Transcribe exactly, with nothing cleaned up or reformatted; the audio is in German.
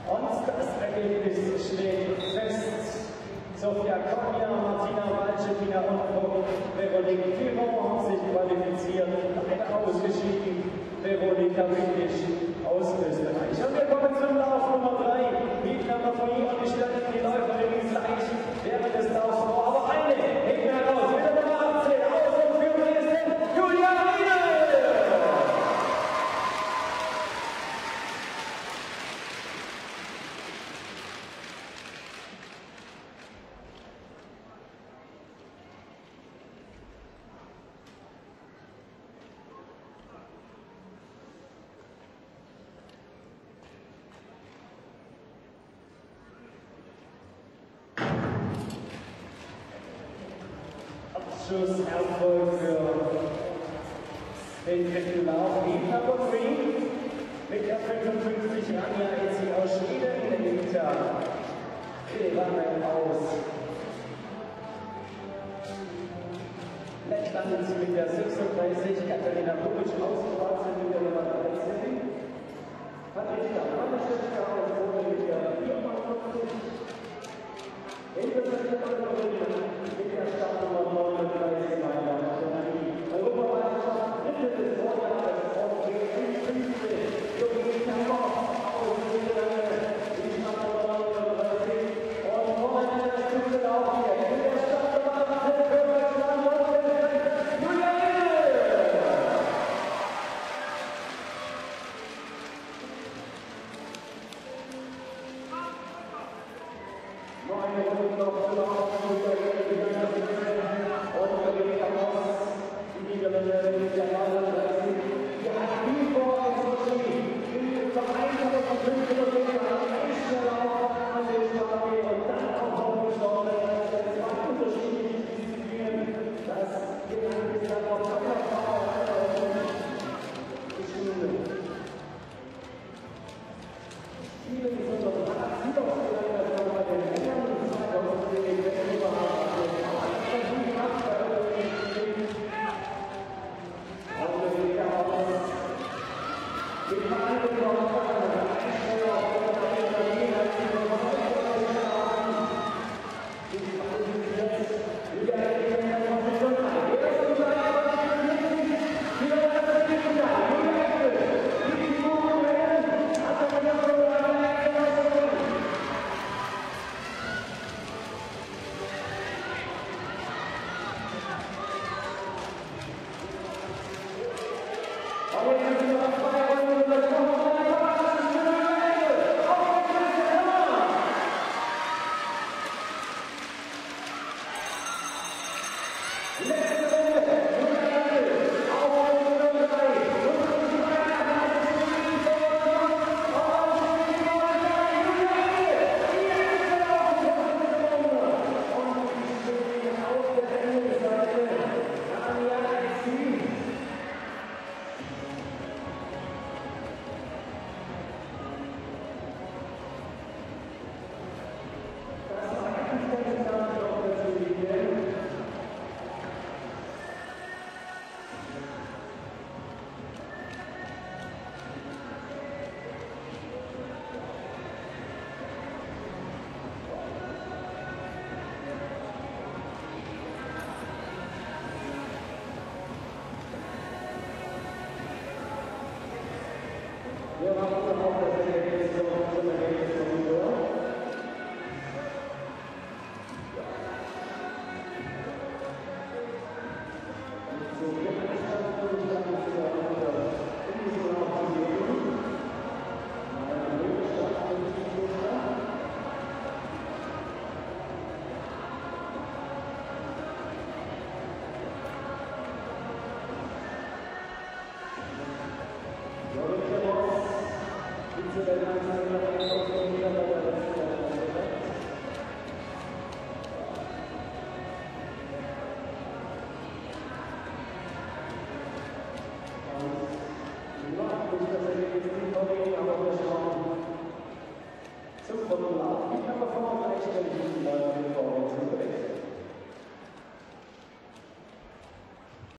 Und das Ergebnis steht fest. Sofia Konia, Martina Walchetina und Veronique Piron haben sich qualifiziert, eine ausgeschieden, Veronika Windisch aus Österreich. Und wir kommen zum Lauf Nummer drei. Wiegner Marie und ich stelle die Läuferin gleich während des Laufs vor. Aber eine hängt heraus mit der Nummer achtzehn. Aus und Führer ist denn Julia Riedel! Abschlusserfolg für den dritten Lauf. Eva Green mit der fünfundfünfzig Rania Ezi aus Schweden in der Inter. Gewann aus Lettland mit der sechsunddreißig, Katharina Bubic aus Kroatien mit der Nummer dreizehn. Patricia Panischewska aus Polen mit der vierundfünfzig. Mit der Startnummer neununddreißig meiner Europameisterschaft dritte des Vorjahres auf G fünfzig. Jürgen Moss aus Niederlande, die Startnummer neununddreißig. Und vorne der fünfte Lauf hier. In der Startnummer achtzehn für Deutschland und Julia Riedel! Neun Minuten noch zu laufen. Thank you.